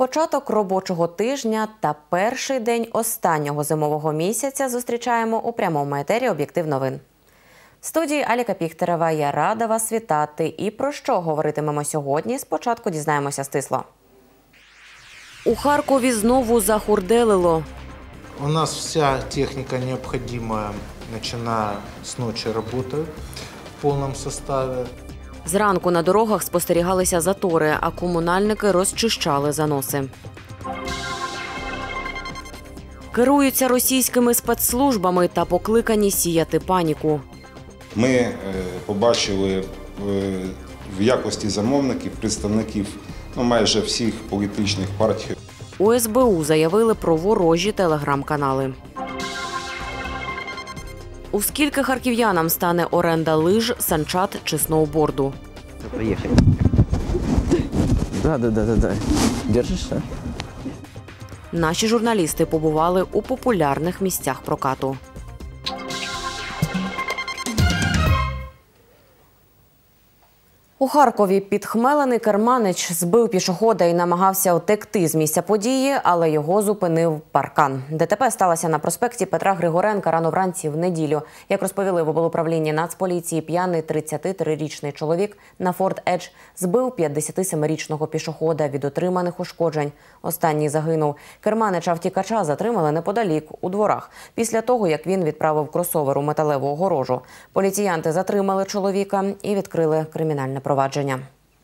Початок робочого тижня та перший день останнього зимового місяця зустрічаємо у прямому етері «Об'єктив новин». В студії Аліка Піхтерева, я рада вас вітати. І про що говоритимемо сьогодні, спочатку дізнаємося стисло. У Харкові знову захурделило. У нас вся техника необходимая, начиная с ночи, работает в полном составе. Зранку на дорогах спостерігалися затори, а комунальники розчищали заноси. Керуються російськими спецслужбами та покликані сіяти паніку. Ми побачили в якості замовників представників майже всіх політичних партій. У СБУ заявили про ворожі телеграм-канали. У скільки харків'янам стане оренда лиж, санчат чи сноуборду? Приїхали. Да. Держишся? Наші журналісти побували у популярних місцях прокату. У Харкові підхмелений керманич збив пішохода і намагався утекти з місця події, але його зупинив паркан. ДТП сталося на проспекті Петра Григоренка рано вранці в неділю. Як розповіли в облуправлінні Нацполіції, п'яний 33-річний чоловік на Ford Edge збив 57-річного пішохода від отриманих ушкоджень. Останній загинув. Керманича-втікача затримали неподалік, у дворах, після того, як він відправив кросовер у металеву огорожу. Поліціянти затримали чоловіка і відкрили кримінальне провадження.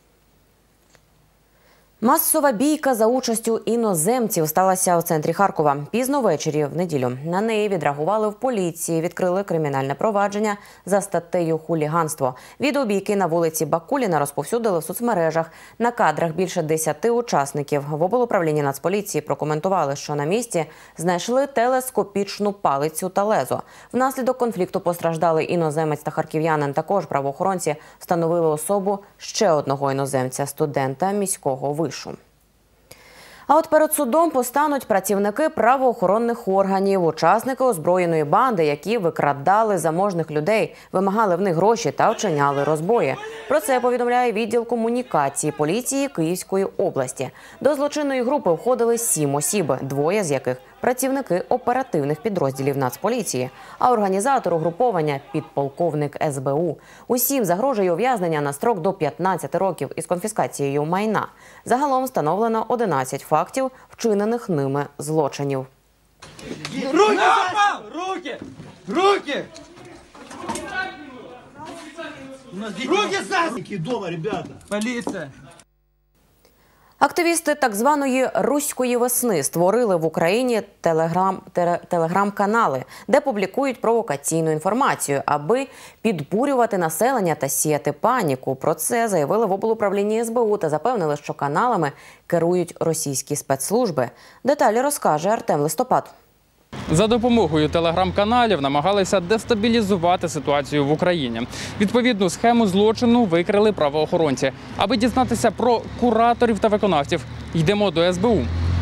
Масова бійка за участю іноземців сталася у центрі Харкова. Пізно ввечері в неділю на неї відреагували в поліції, відкрили кримінальне провадження за статтею «Хуліганство». Відео бійки на вулиці Бакуліна розповсюдили в соцмережах. На кадрах більше 10 учасників. В облуправлінні Нацполіції прокоментували, що на місці знайшли телескопічну палицю та лезо. Внаслідок конфлікту постраждали іноземець та харків'янин. Також правоохоронці встановили особу ще одного іноземця – студента міського вишу. А от перед судом постануть працівники правоохоронних органів, учасники озброєної банди, які викрадали заможних людей, вимагали в них гроші та вчиняли розбої. Про це повідомляє відділ комунікації поліції Київської області. До злочинної групи входили 7 осіб, 2 з яких – працівники оперативних підрозділів Нацполіції, а організатор угруповання – підполковник СБУ. Усім загрожує ув'язнення на строк до 15 років із конфіскацією майна. Загалом встановлено 11 фактів вчинених ними злочинів. Руки! Руки! Руки! Руки за! Дома, ребята! Поліція! Активісти так званої «Руської весни» створили в Україні телеграм-канали, де публікують провокаційну інформацію, аби підбурювати населення та сіяти паніку. Про це заявили в облуправлінні СБУ та запевнили, що каналами керують російські спецслужби. Деталі розкаже Артем Листопад. За допомогою телеграм-каналів намагалися дестабілізувати ситуацію в Україні. Відповідну схему злочину викрили правоохоронці. Аби дізнатися про кураторів та виконавців, йдемо до СБУ.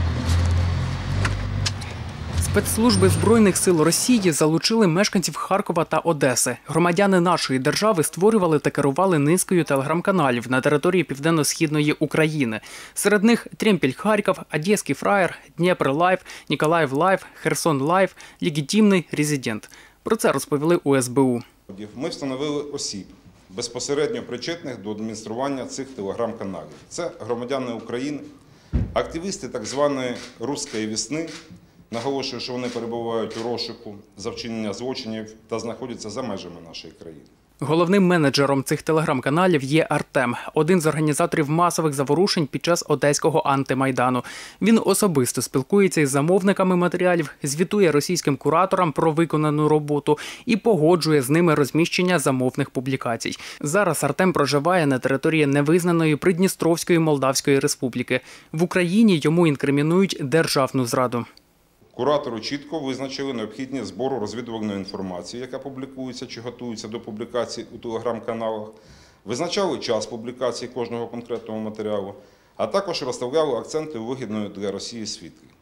Спецслужби Збройних сил Росії залучили мешканців Харкова та Одеси. Громадяни нашої держави створювали та керували низкою телеграм-каналів на території Південно-Східної України. Серед них Тремпель Харків, Одеський фраєр, Дніпр Лайв, Ніколаїв Лайв, Херсон Лайв, Легітимний резидент. Про це розповіли у СБУ. Ми встановили осіб, безпосередньо причетних до адміністрування цих телеграм-каналів. Це громадяни України, активісти так званої «Руської весни». Наголошую, що вони перебувають у розшуку за вчинення злочинів та знаходяться за межами нашої країни. Головним менеджером цих телеграм-каналів є Артем, один з організаторів масових заворушень під час одеського антимайдану. Він особисто спілкується із замовниками матеріалів, звітує російським кураторам про виконану роботу і погоджує з ними розміщення замовних публікацій. Зараз Артем проживає на території невизнаної Придністровської Молдавської Республіки. В Україні йому інкримінують державну зраду. Куратори чітко визначили необхідність збору розвідувальної інформації, яка публікується чи готується до публікації у телеграм-каналах, визначали час публікації кожного конкретного матеріалу, а також розставляли акценти у вигідної для Росії світлі.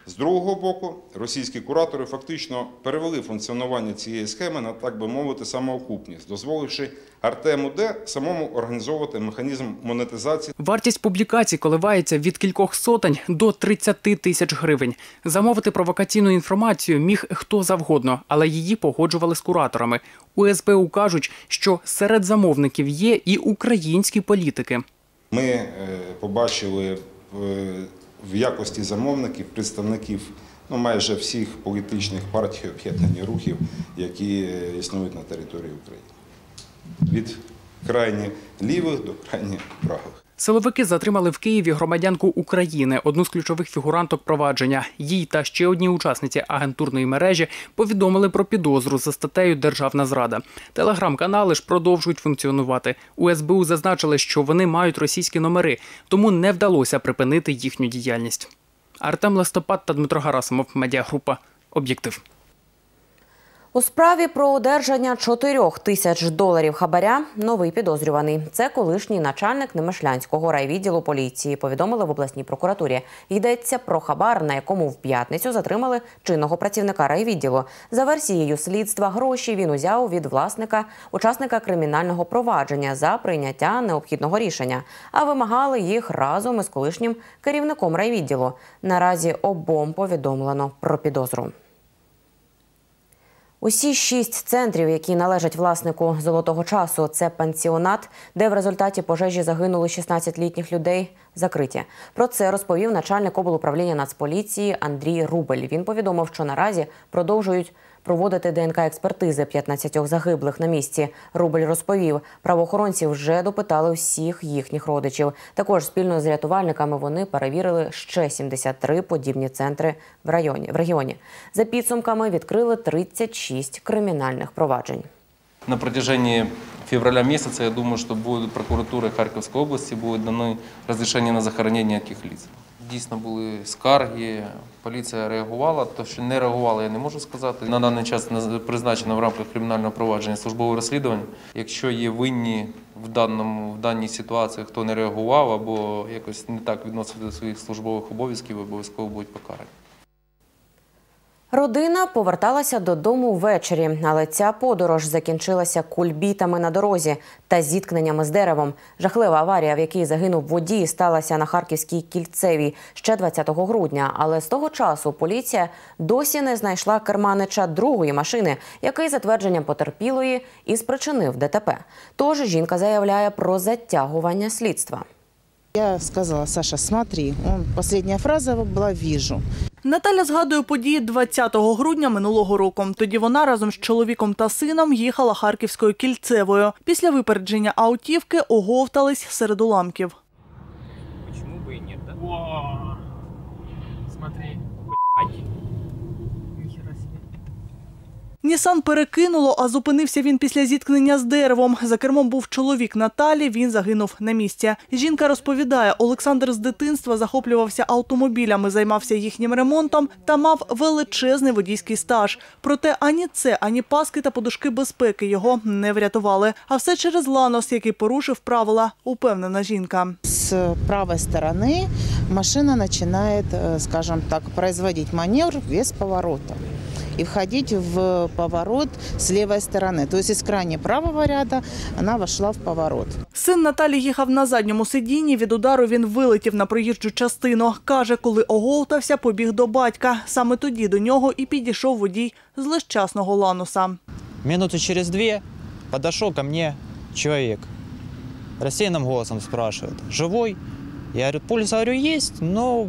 З другого боку, російські куратори фактично перевели функціонування цієї схеми на, так би мовити, самоокупність, дозволивши Артему Д. самому організовувати механізм монетизації. Вартість публікацій коливається від кількох сотень до 30 тисяч гривень. Замовити провокаційну інформацію міг хто завгодно, але її погоджували з кураторами. У СБУ кажуть, що серед замовників є і українські політики. Ми побачили в якості замовників представників майже всіх політичних партій, об'єднаних рухів, які існують на території України. Від крайні лівих до крайні правих. Силовики затримали в Києві громадянку України, одну з ключових фігуранток провадження. Їй та ще одній учасниці агентурної мережі повідомили про підозру за статтею «Державна зрада». Телеграм-канали ж продовжують функціонувати. У СБУ зазначили, що вони мають російські номери, тому не вдалося припинити їхню діяльність. Артем Листопад та Дмитро Гарасимов, медіагрупа «Об'єктив». У справі про одержання 4 тисяч доларів хабаря новий підозрюваний. Це колишній начальник Немишлянського райвідділу поліції, повідомили в обласній прокуратурі. Йдеться про хабар, на якому в п'ятницю затримали чинного працівника райвідділу. За версією слідства, гроші він узяв від учасника кримінального провадження за прийняття необхідного рішення, а вимагали їх разом із колишнім керівником райвідділу. Наразі обом повідомлено про підозру. Усі 6 центрів, які належать власнику «Золотого часу», це пансіонат, де в результаті пожежі загинули 16 літніх людей, закриті. Про це розповів начальник облуправління Нацполіції Андрій Рубель. Він повідомив, що наразі продовжують проводити ДНК-експертизи 15 загиблих на місці. Рубель розповів, правоохоронці вже допитали всіх їхніх родичів. Також спільно з рятувальниками вони перевірили ще 73 подібні центри в регіоні. За підсумками відкрили 36 кримінальних проваджень. На протяжении февраля месяца, я думаю, что будет прокуратура Харьковской области, будет дано разрешение на захоронение таких лиц. Дійсно були скарги, поліція реагувала. То, що не реагувала, я не можу сказати. На даний час призначено в рамках кримінального провадження службове розслідування. Якщо є винні в даній ситуації, хто не реагував або якось не так відносився до своїх службових обов'язків, обов'язково будуть покарані. Родина поверталася додому ввечері, але ця подорож закінчилася кульбітами на дорозі та зіткненнями з деревом. Жахлива аварія, в якій загинув водій, сталася на Харківській Кільцевій ще 20 грудня. Але з того часу поліція досі не знайшла керманича другої машини, який, за твердженням потерпілої, і спричинив ДТП. Тож жінка заявляє про затягування слідства. Я сказала: Саша, смотри, последняя фраза була «вижу». Наталя згадує події 20 грудня минулого року. Тоді вона разом з чоловіком та сином їхала Харківською Кільцевою. Після випередження автівки оговтались серед уламків. Чому б і ні, так? Смотри. Нісан перекинуло, а зупинився він після зіткнення з деревом. За кермом був чоловік Наталі, він загинув на місці. Жінка розповідає, Олександр з дитинства захоплювався автомобілями, займався їхнім ремонтом та мав величезний водійський стаж. Проте ані це, ані паски та подушки безпеки його не врятували. А все через ланос, який порушив правила, упевнена жінка. З правої сторони машина починає, скажімо так, производити маневр без повороту и входить в поворот с левой стороны. То есть из крайне правого ряда она вошла в поворот. Син Наталі їхав на задньому сидінні. Від удару він вилетів на проїжджу частину. Каже, коли оговтався, побіг до батька. Саме тоді до нього і підійшов водій злощасного лануса. Минуты через 2 подошел ко мне человек. Рассеянным голосом спрашивает: живой? Я говорю, пульс, говорю, есть, но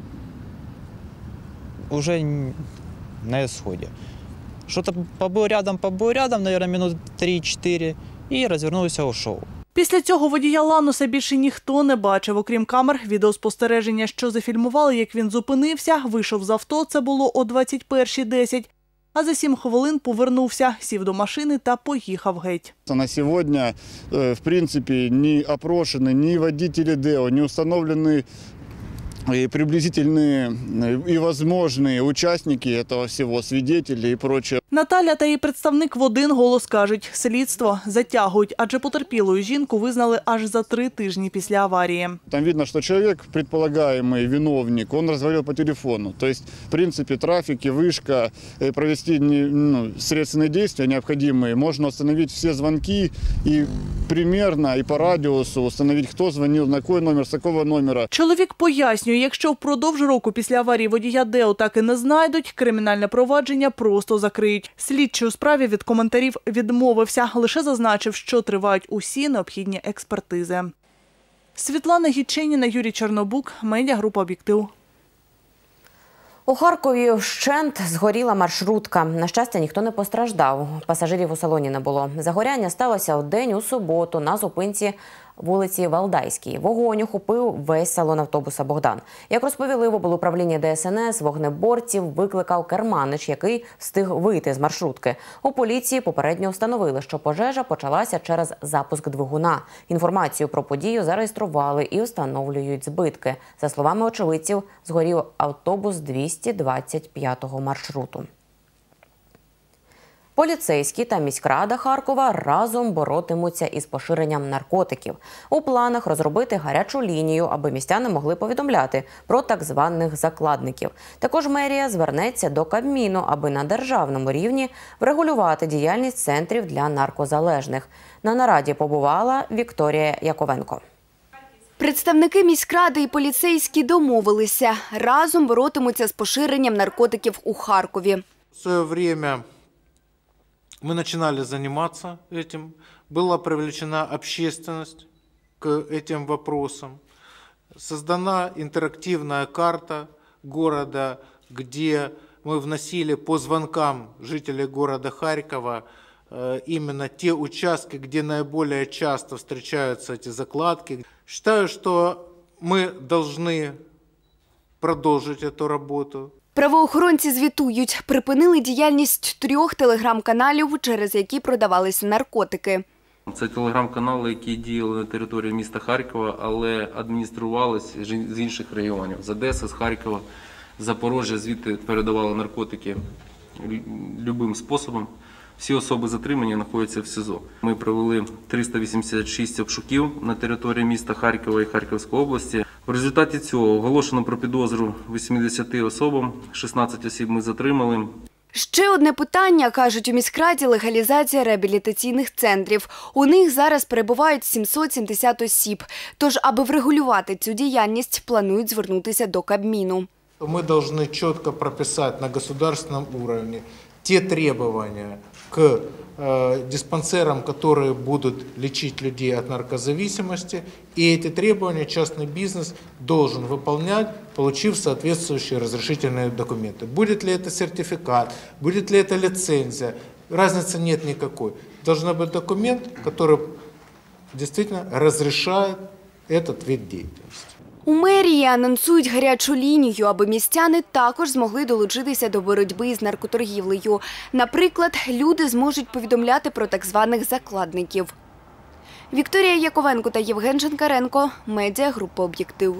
уже на исходе. Что-то побыл рядом, наверное, минут 3-4, и развернулся, ушел. Після цього водія лануса більше ніхто не бачив, окрім камер відеоспостереження, що зафільмували, як він зупинився, вийшов з авто, це було о 21:10, а за 7 хвилин повернувся, сів до машини та поїхав геть. На сьогодні, в принципі, не опрошені ні водителі ДЕО, не встановлені и приблизительные и возможные участники этого всего, свидетели и прочее. Наталя та її представник в один голос кажуть, слідство затягують, адже потерпілою жінку визнали аж за 3 тижні після аварії. Там видно, что человек, предполагаемый виновник, он разговаривал по телефону. То есть, в принципе, трафик и вышка, провести следственные действия необходимые. Можно установить все звонки и примерно, и по радиусу установить, кто звонил, на какой номер, с какого номера. Чоловік пояснює, якщо впродовж року після аварії водія Део так і не знайдуть, кримінальне провадження просто закриють. Слідчий у справі від коментарів відмовився, лише зазначив, що тривають усі необхідні експертизи. Світлана Гіченіна, Юрій Чорнобук, медіагрупа «Об'єктив». У Харкові вщент згоріла маршрутка. На щастя, ніхто не постраждав. Пасажирів у салоні не було. Загоряння сталося вдень у суботу на зупинці вулиці Валдайській. Вогонь охопив весь салон автобуса «Богдан». Як розповіли в облуправлінні ДСНС, вогнеборців викликав керманич, який встиг вийти з маршрутки. У поліції попередньо встановили, що пожежа почалася через запуск двигуна. Інформацію про подію зареєстрували і встановлюють збитки. За словами очевидців, згорів автобус 225-го маршруту. Поліцейські та міськрада Харкова разом боротимуться із поширенням наркотиків. У планах розробити гарячу лінію, аби містяни могли повідомляти про так званих закладників. Також мерія звернеться до Кабміну, аби на державному рівні врегулювати діяльність центрів для наркозалежних. На нараді побувала Вікторія Яковенко. Представники міськради і поліцейські домовилися. Разом боротимуться з поширенням наркотиків у Харкові. В своє время мы начинали заниматься этим, была привлечена общественность к этим вопросам, создана интерактивная карта города, где мы вносили по звонкам жителей города Харькова именно те участки, где наиболее часто встречаются эти закладки. Считаю, что мы должны продолжить эту работу. Правоохоронці звітують, припинили діяльність 3 телеграм-каналів, через які продавалися наркотики. Це телеграм-канали, які діяли на території міста Харкова, але адмініструвалися з інших регіонів. З Одеси, з Харкова, з Запоріжжя, звідти передавали наркотики будь-яким способом. Всі особи затримані знаходяться в СІЗО. Ми провели 386 обшуків на території міста Харкова і Харківської області. В результаті цього оголошено про підозру 80 особам, 16 осіб ми затримали. Ще одне питання, кажуть у міськраді, легалізація реабілітаційних центрів. У них зараз перебувають 770 осіб. Тож, аби врегулювати цю діяльність, планують звернутися до Кабміну. Ми повинні чітко прописати на государственном уровне те требования к диспансерам, которые будут лечить людей от наркозависимости. И эти требования частный бизнес должен выполнять, получив соответствующие разрешительные документы. Будет ли это сертификат, будет ли это лицензия, разницы нет никакой. Должен быть документ, который действительно разрешает этот вид деятельности. У мерії анонсують гарячу лінію, аби містяни також змогли долучитися до боротьби з наркоторгівлею. Наприклад, люди зможуть повідомляти про так званих закладників. Вікторія Яковенко та Євген Женкаренко, медіагрупа «Об'єктив».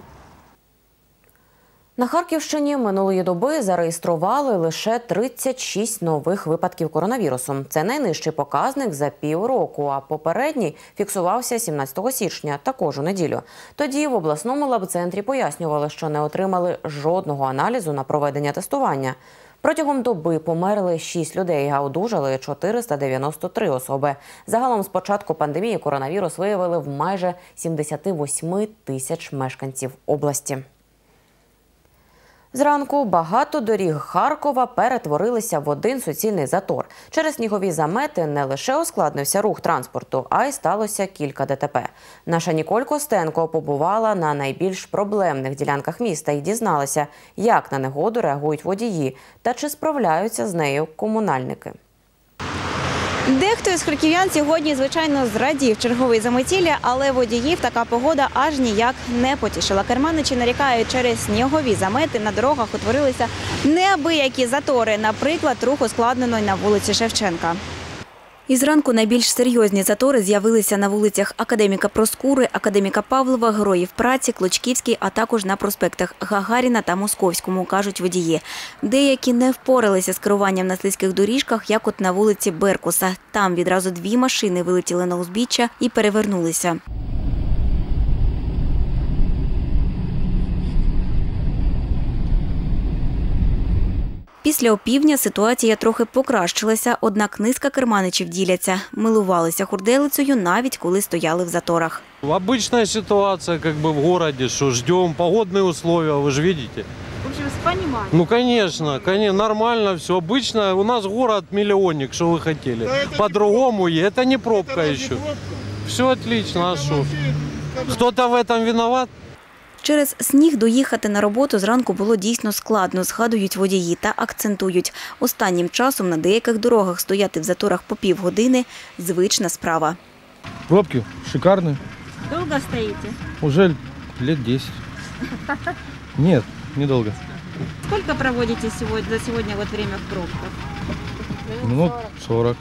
На Харківщині минулої доби зареєстрували лише 36 нових випадків коронавірусу. Це найнижчий показник за півроку, а попередній фіксувався 17 січня, також у неділю. Тоді в обласному лабцентрі пояснювали, що не отримали жодного аналізу на проведення тестування. Протягом доби померли 6 людей, а одужали 493 особи. Загалом з початку пандемії коронавірус виявили в майже 78 тисяч мешканців області. Зранку багато доріг Харкова перетворилися в один суцільний затор. Через снігові замети не лише ускладнився рух транспорту, а й сталося кілька ДТП. Наша Ніколь Костенко побувала на найбільш проблемних ділянках міста і дізналася, як на негоду реагують водії та чи справляються з нею комунальники. Дехто із харків'ян сьогодні, звичайно, зрадів черговій заметілі, але водіїв така погода аж ніяк не потішила. Керманичі нарікають, через снігові замети на дорогах утворилися неабиякі затори. Наприклад, рух ускладнено й на вулиці Шевченка. І зранку найбільш серйозні затори з'явилися на вулицях Академіка Проскури, Академіка Павлова, Героїв праці, Клочківській, а також на проспектах Гагаріна та Московському, кажуть водії. Деякі не впоралися з керуванням на слизьких доріжках, як от на вулиці Беркуса. Там відразу 2 машини вилетіли на узбіччя і перевернулися. Після опівдня ситуація трохи покращилася, однак низка керманичів діляться. Милувалися хурделицею навіть коли стояли в заторах. Обычная ситуация в городе, что ждем погодные условия, вы же видите. В общем, понимаете. Ну, конечно, нормально все. Обычно у нас город миллионник, что вы хотели. По-другому, это не пробка еще. Все отлично, а что? Кто-то в этом виноват? Через сніг доїхати на роботу зранку було дійсно складно, згадують водії та акцентують. Останнім часом на деяких дорогах стояти в заторах по півгодини – звична справа. Пробки шикарные. Довго стоїте? Уже лет 10. Нет, недолго. Скільки проводите за сьогодні время в пробках? Минут 40.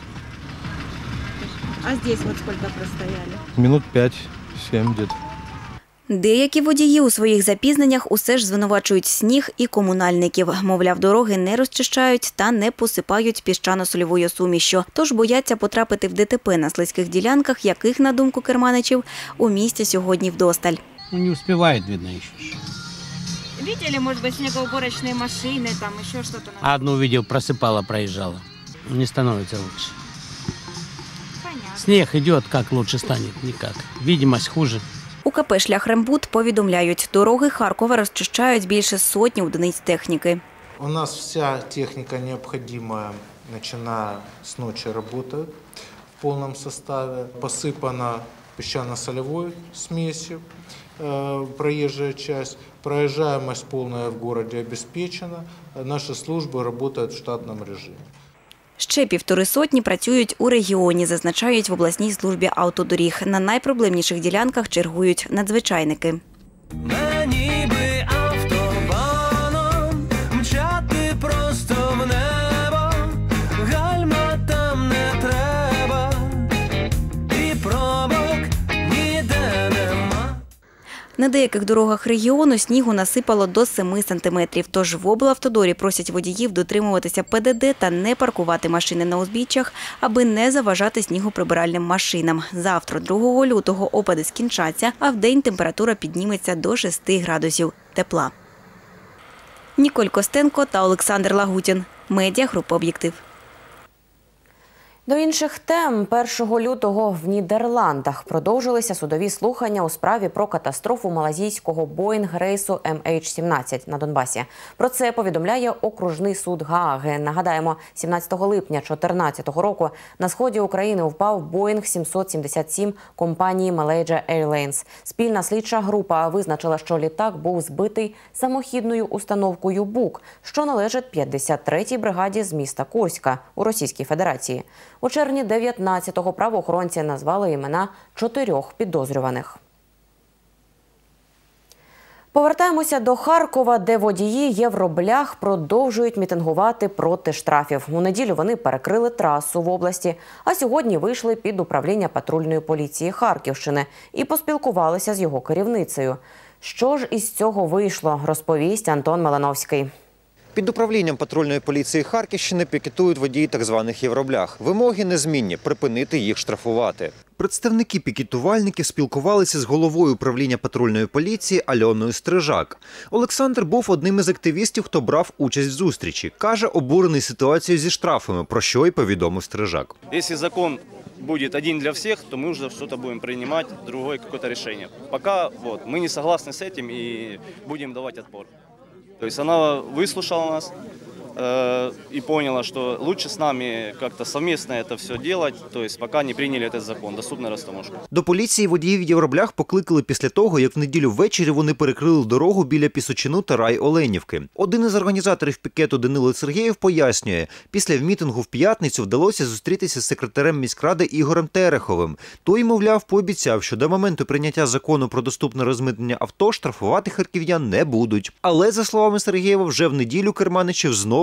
А здесь скільки простояли? Минут 5-7 где-то. Деякі водії у своїх запізненнях усе ж звинувачують сніг і комунальників. Мовляв, дороги не розчищають та не посипають піщано-сольовою сумішю. Тож бояться потрапити в ДТП на слизьких ділянках, яких, на думку керманичів, у місті сьогодні вдосталь. Не успевает, видно, еще. Видели, может быть, снегоуборочные машины, там еще что-то? Одну видел, просыпала, проезжала. Не становится лучше. Понятно. Снег идет, как лучше станет? Никак. Видимость хуже. У КП «Шляхрембуд» повідомляють, дороги Харкова розчищають більше сотні одиниць техніки. У нас вся техника необходимая, начиная с ночи, работает в полном составе. Посыпана песчано-солевой смесью проезжая часть. Проезжаемость полная в городе обеспечена. Наши службы работают в штатном режиме. Ще 1,5 сотні працюють у регіоні, зазначають в обласній службі автодоріг. На найпроблемніших ділянках чергують надзвичайники. Мені би автобаном мчати просто в небо, гальма там не треба, і пробок ніде нема. На деяких дорогах регіону снігу насипало до 7 сантиметрів. Тож в облавтодорі просять водіїв дотримуватися ПДД та не паркувати машини на узбіччях, аби не заважати снігоприбиральним машинам. Завтра, 2 лютого, опади скінчаться, а вдень температура підніметься до 6 градусів тепла. Ніколь Костенко та Олександр Лагутін. Медіагрупа «Об'єктив». До інших тем. 1 лютого в Нідерландах продовжилися судові слухання у справі про катастрофу малазійського Боїнг-рейсу MH17 на Донбасі. Про це повідомляє окружний суд Гааги. Нагадаємо, 17 липня 2014 року на сході України впав Боїнг 777 компанії Malaysia Airlines. Спільна слідча група визначила, що літак був збитий самохідною установкою БУК, що належить 53-й бригаді з міста Курська у Російській Федерації. У червні 19-го правоохоронці назвали імена 4 підозрюваних. Повертаємося до Харкова, де водії Євроблях продовжують мітингувати проти штрафів. У неділю вони перекрили трасу в області, а сьогодні вийшли під управління патрульної поліції Харківщини і поспілкувалися з його керівницею. Що ж із цього вийшло, розповість Антон Малановський. Під управлінням патрульної поліції Харківщини пікетують водії так званих євроблях. Вимоги незмінні – припинити їх штрафувати. Представники пікетувальників спілкувалися з головою управління патрульної поліції Альоною Стрижак. Олександр був одним із активістів, хто брав участь в зустрічі. Каже, обурений ситуацією зі штрафами, про що й повідомив Стрижак. Якщо закон буде один для всіх, то ми вже щось будемо приймати, друге якесь рішення. Поки ми не согласні з цим і будемо давати відпор. То есть она выслушала нас и поняла, что лучше с нами как-то совместно это все делать, то есть пока не приняли этот закон, доступна растаможка. До поліції водіїв Євроблях покликали після того, як в неділю ввечері вони перекрили дорогу біля Пісочину та Рай-Оленівки. Один із організаторів пікету Данило Сергєєв пояснює, після мітингу в п'ятницю вдалося зустрітися з секретарем міськради Ігорем Тереховим. Той, мовляв, пообіцяв, що до моменту прийняття закону про доступне розмитнення авто штрафувати харків'ян не будуть. Але, за словами Сергєєва, вже в неділю керманичів знову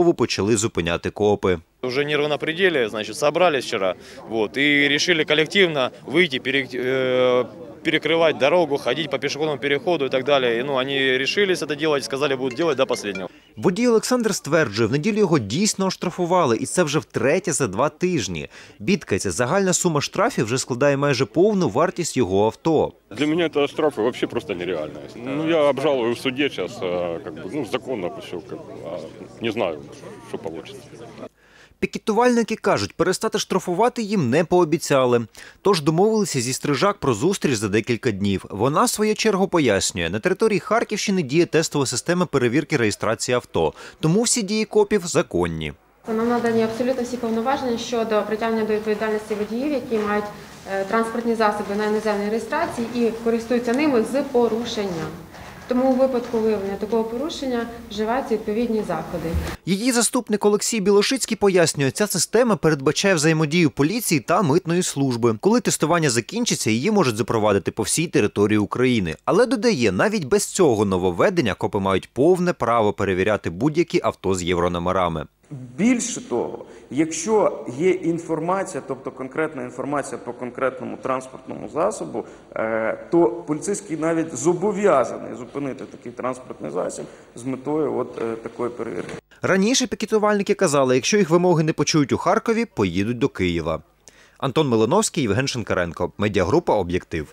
знову почали зупиняти копи. Уже нервы на пределе, значит, собрались вчера, и решили коллективно выйти, перекрывать дорогу, ходить по пешеходному переходу и так далее. Они решились это делать, сказали, будут делать до последнего. Водій Олександр стверджує, в неділю його дійсно оштрафували, і це вже втретє за 2 тижні. Бідкається, загальна сума штрафів вже складає майже повну вартість його авто. Для меня это штрафы вообще просто нереально. Я обжалую в суде сейчас, законно все, не знаю, что получится. Пікетувальники кажуть, перестати штрафувати їм не пообіцяли. Тож домовилися зі Стрижак про зустріч за декілька днів. Вона, в свою чергу, пояснює, на території Харківщини діє тестова система перевірки реєстрації авто. Тому всі дії копів законні. Нам надані абсолютно всі повноваження щодо притягнення до відповідальності водіїв, які мають транспортні засоби на іноземній реєстрації і користуються ними з порушенням. Тому у випадку виявлення такого порушення вживаються відповідні заходи. Її заступник Олексій Білошицький пояснює, ця система передбачає взаємодію поліції та митної служби. Коли тестування закінчиться, її можуть запровадити по всій території України. Але додає, навіть без цього нововведення копи мають повне право перевіряти будь-які авто з єврономерами. Більше того, якщо є інформація, тобто конкретна інформація по конкретному транспортному засобу, то поліцейський навіть зобов'язаний зупинити такий транспортний засіб з метою такої перевірки. Раніше пікетувальники казали, якщо їх вимоги не почують у Харкові, поїдуть до Києва. Антон Милановський, Євген Шинкаренко. Медіагрупа «Об'єктив».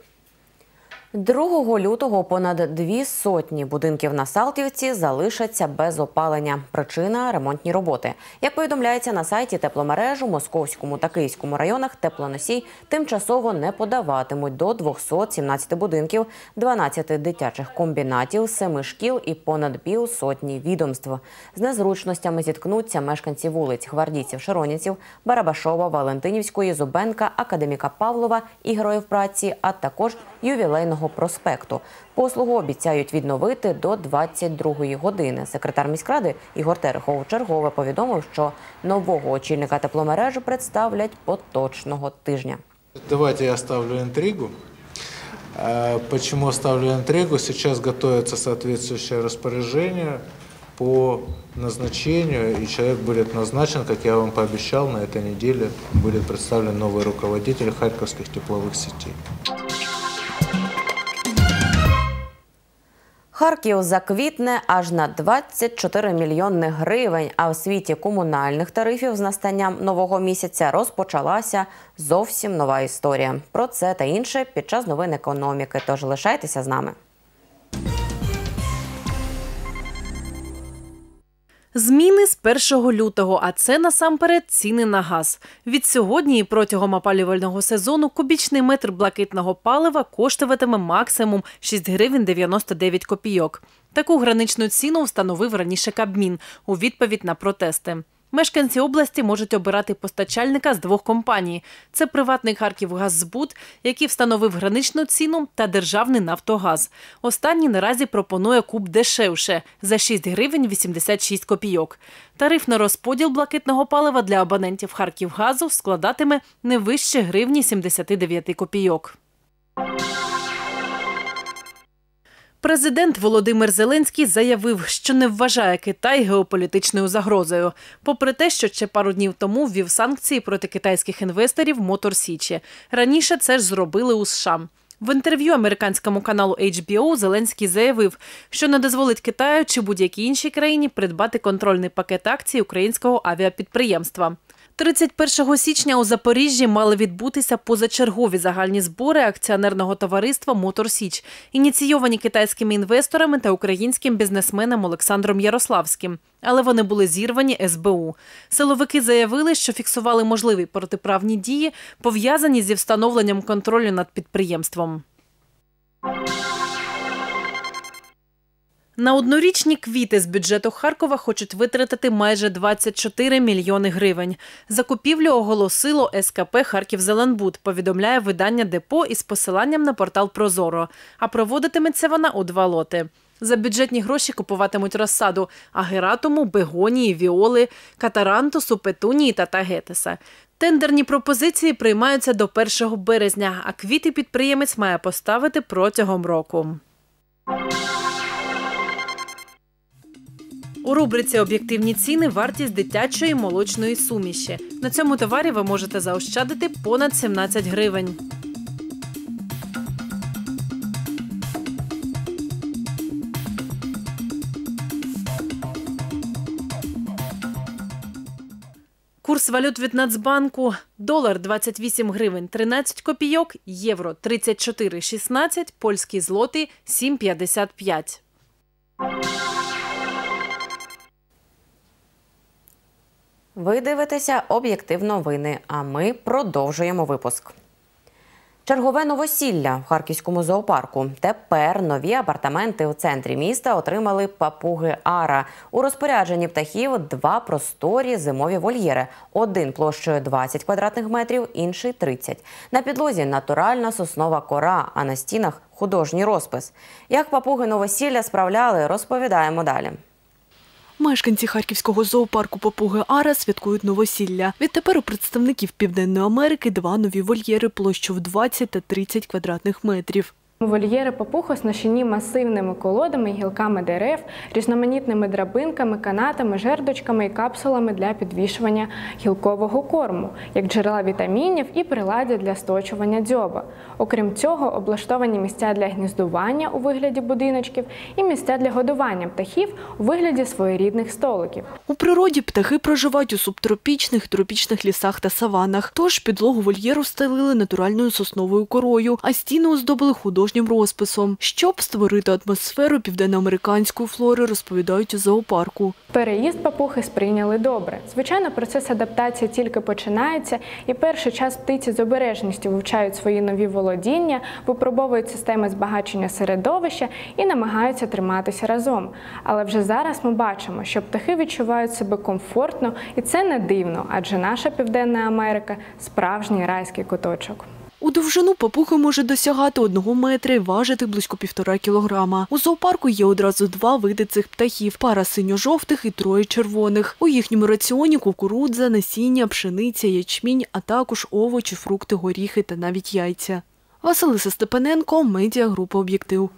2 лютого понад 200 будинків на Салтівці залишаться без опалення. Причина – ремонтні роботи. Як повідомляється на сайті тепломереж, у Московському та Київському районах теплоносій тимчасово не подаватимуть до 217 будинків, 12 дитячих комбінатів, 7 шкіл і понад півсотні відомств. З незручностями зіткнуться мешканці вулиць Гвардійців, Широнівців, Барабашова, Валентинівської, Зубенка, Академіка Павлова і Героїв праці, а також Ювілейного проспекту. Послугу обіцяють відновити до 22-ї години. Секретар міськради Ігор Терехов чергове повідомив, що нового очільника тепломережі представлять поточного тижня. Давайте я оставлю интригу. Почему оставлю интригу? Сейчас готовится соответствующее распоряжение по назначению, и человек будет назначен, как я вам пообещал, на этой неделе будет представлен новый руководитель харьковских тепловых сетей. Харків заквітне аж на 24 мільйони гривень, а в світі комунальних тарифів з настанням нового місяця розпочалася зовсім нова історія. Про це та інше під час новин економіки, тож лишайтеся з нами. Зміни з 1 лютого, а це насамперед ціни на газ. Від сьогодні і протягом опалювального сезону кубічний метр блакитного палива коштуватиме максимум 6 гривень 99 копійок. Таку граничну ціну встановив раніше Кабмін у відповідь на протести. Мешканці області можуть обирати постачальника з 2 компаній. Це приватний «Харківгаззбут», який встановив граничну ціну, та державний «Нафтогаз». Останній наразі пропонує куб дешевше – за 6 гривень 86 копійок. Тариф на розподіл блакитного палива для абонентів «Харківгазу» складатиме не вище гривні 79 копійок. Президент Володимир Зеленський заявив, що не вважає Китай геополітичною загрозою, попри те, що ще пару днів тому ввів санкції проти китайських інвесторів Мотор Січі. Раніше це ж зробили у США. В інтерв'ю американському каналу HBO Зеленський заявив, що не дозволить Китаю чи будь-якій іншій країні придбати контрольний пакет акцій українського авіапідприємства. 31 січня у Запоріжжі мали відбутися позачергові загальні збори акціонерного товариства «Мотор Січ», ініційовані китайськими інвесторами та українським бізнесменом Олександром Ярославським. Але вони були зірвані СБУ. Силовики заявили, що фіксували можливі протиправні дії, пов'язані зі встановленням контролю над підприємством. На однорічні квіти з бюджету Харкова хочуть витратити майже 24 мільйони гривень. Закупівлю оголосило СКП «Харківзеленбуд», повідомляє видання «Депо» із посиланням на портал «Прозоро». А проводитиметься вона у 2 лоти. За бюджетні гроші купуватимуть розсаду агератуму, бегонії, віоли, катарантусу, петунії та тагетиса. Тендерні пропозиції приймаються до 1 березня, а квіти підприємець має поставити протягом року. У рубриці «Об'єктивні ціни» вартість дитячої молочної суміші. На цьому товарі ви можете заощадити понад 17 гривень. Курс валют від Нацбанку. Долар – 28 гривень 13 копійок, євро – 34,16, польський злотий – 7,55. Ви дивитеся «Об'єктив новини», а ми продовжуємо випуск. Чергове новосілля в Харківському зоопарку. Тепер нові апартаменти у центрі міста отримали папуги Ара. У розпорядженні птахів 2 просторі зимові вольєри. Один площею 20 квадратних метрів, інший – 30. На підлозі натуральна соснова кора, а на стінах – художній розпис. Як папуги новосілля справляли, розповідаємо далі. Мешканці Харківського зоопарку папуги Ара святкують новосілля. Відтепер у представників Південної Америки 2 нові вольєри площею в 20 та 30 квадратних метрів. Вольєри папуг оснащені масивними колодами, гілками дерев, різноманітними драбинками, канатами, жердочками і капсулами для підвішування гілкового корму, як джерела вітамінів і приладдя для сточування дзьоба. Окрім цього, облаштовані місця для гніздування у вигляді будиночків і місця для годування птахів у вигляді своєрідних столиків. У природі птахи проживають у субтропічних, тропічних лісах та саванах. Тож підлогу вольєру встелили натуральною сосновою корою, а стіни оздобили художнім розписом. Щоб створити атмосферу південноамериканської флори, розповідають у зоопарку. Переїзд папуги сприйняли добре. Звичайно, процес адаптації тільки починається, і перший час птиці з обережністю вивчають свої нові володіння, випробовують системи збагачення середовища і намагаються триматися разом. Але вже зараз ми бачимо, що птахи відчувають себе комфортно, і це не дивно, адже наша Південна Америка – справжній райський куточок. У довжину папуги може досягати 1 метра і важити близько 1,5 кілограма. У зоопарку є одразу 2 види цих птахів – пара синьо-жовтих і 3 червоних. У їхньому раціоні кукурудза, насіння, пшениця, ячмінь, а також овочі, фрукти, горіхи та навіть яйця. Василиса Степаненко, медіагрупа «Об'єктив».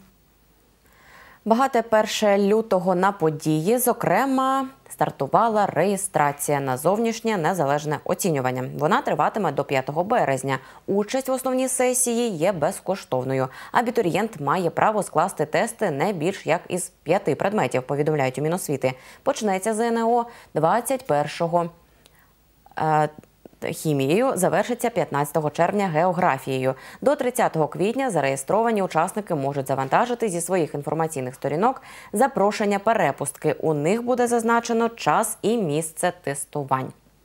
Багате 1 лютого на події, зокрема, стартувала реєстрація на зовнішнє незалежне оцінювання. Вона триватиме до 5 березня. Участь в основній сесії є безкоштовною. Абітурієнт має право скласти тести не більш як із 5 предметів, повідомляють у Міносвіти. Почнеться ЗНО 21-го хімією, завершиться 15 червня географією. До 30 квітня зареєстровані учасники можуть завантажити зі своїх інформаційних сторінок запрошення перепустки. У них буде зазначено час і місце тестувань.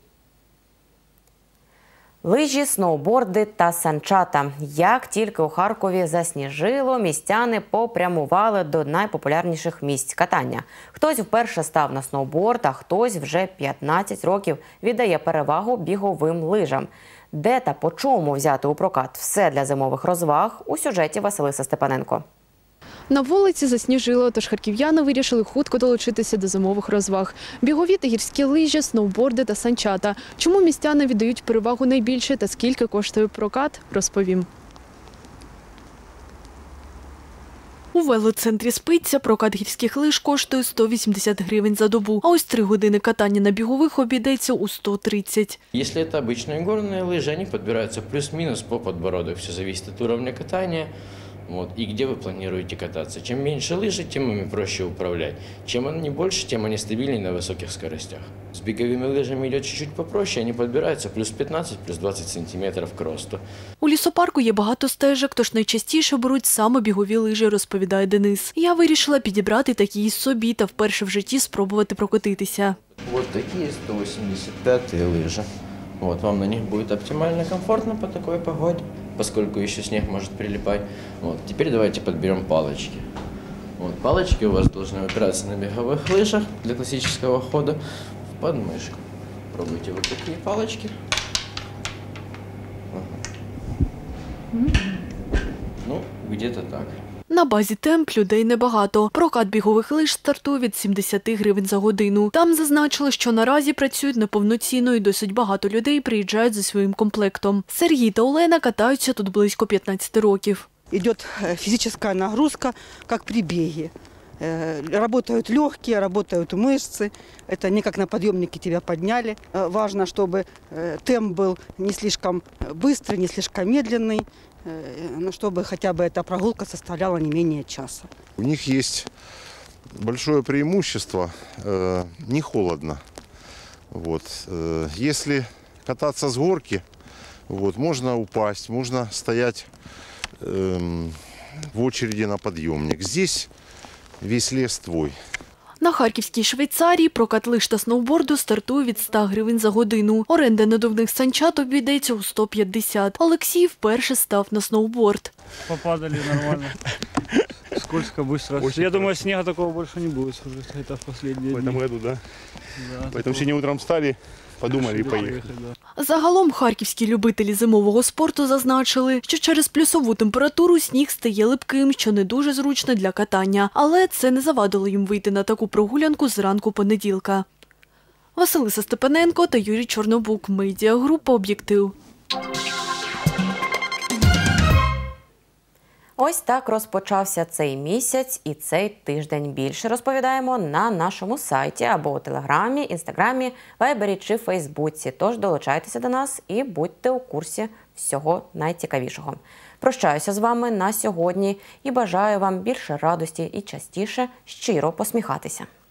Лижі, сноуборди та санчата. Як тільки у Харкові засніжило, містяни попрямували до найпопулярніших місць катання. Хтось вперше став на сноуборд, а хтось вже 15 років віддає перевагу біговим лижам. Де та по чому взяти у прокат все для зимових розваг у сюжеті Василиси Степаненко. На вулиці засніжило, тож харків'яни вирішили хутко долучитися до зимових розваг. Бігові та гірські лижі, сноуборди та санчата. Чому містяни віддають перевагу найбільше та скільки коштує прокат, розповім. У велоцентрі Спиця прокат гірських лиж коштує 180 гривень за добу, а ось 3 години катання на бігових обійдеться у 130. Если это обычные горные лыжи, они подбираются плюс-минус по подбородок. Все зависит от уровня катания. Вот, и где вы планируете кататься. Чем меньше лыжи, тем ими проще управлять. Чем они больше, тем они стабильнее на высоких скоростях. С беговыми лыжами идет чуть-чуть попроще, они подбираются плюс 15, плюс 20 сантиметров к росту. У лісопарку є багато стежок, тож найчастіше беруть саме бігові лижі, розповідає Денис. Я вирішила підібрати такі й собі та вперше в житті спробувати прокотитися. Вот такие 185 лыжи. Вот, вам на них будет оптимально комфортно по такой погоде, поскольку еще снег может прилипать. Вот, теперь давайте подберем палочки. Вот, палочки у вас должны упираться на беговых лыжах для классического хода в подмышку. Пробуйте вот такие палочки. Ну, где-то так. На базі «Темп» людей небагато. Прокат бігових лиж стартує від 70 гривень за годину. Там зазначили, що наразі працюють неповноцінно і досить багато людей приїжджають за своїм комплектом. Сергій та Олена катаються тут близько 15 років. Йде фізична нагрузка, як при бегі. Работают легкие, работают мышцы. Это не как на подъемнике тебя подняли. Важно, чтобы темп был не слишком быстрый, не слишком медленный, но чтобы хотя бы эта прогулка составляла не менее часа. У них есть большое преимущество, не холодно. Вот. Если кататься с горки, вот, можно упасть, можно стоять в очереди на подъемник. Здесь весь лес твой. На Харківській Швейцарії прокат лиж та сноуборду стартує від 100 гривень за годину. Оренда надувних санчат обійдеться у 150. Олексій вперше став на сноуборд. Попадали нормально. Скользко, быстро. Я думаю, снега такого больше не будет уже. Это в последние дни. В этом году, да? Поэтому сегодня утром встали, подумали и поехали. Загалом харківські любителі зимового спорту зазначили, що через плюсову температуру сніг стає липким, що не дуже зручно для катання. Але це не завадило їм вийти на таку прогулянку зранку понеділка. Василиса Степаненко та Юрій Чорнобук. Медіагрупа «Об'єктив». Ось так розпочався цей місяць і цей тиждень. Більше розповідаємо на нашому сайті або у Телеграмі, Інстаграмі, Вайбері чи Фейсбуці. Тож долучайтеся до нас і будьте у курсі всього найцікавішого. Прощаюся з вами на сьогодні і бажаю вам більше радості і частіше щиро посміхатися.